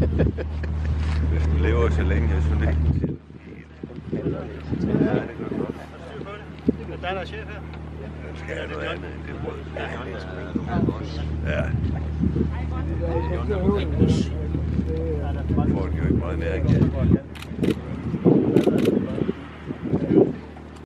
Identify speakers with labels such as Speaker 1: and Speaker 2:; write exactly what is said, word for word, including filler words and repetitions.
Speaker 1: Hvis du lever så længe, jeg synes ikke, den siger helt. Ja, det gør du godt.
Speaker 2: Det er dig, der er chef her.
Speaker 1: Den skal have noget andet end det brød. Ja. Får den jo ikke meget næring.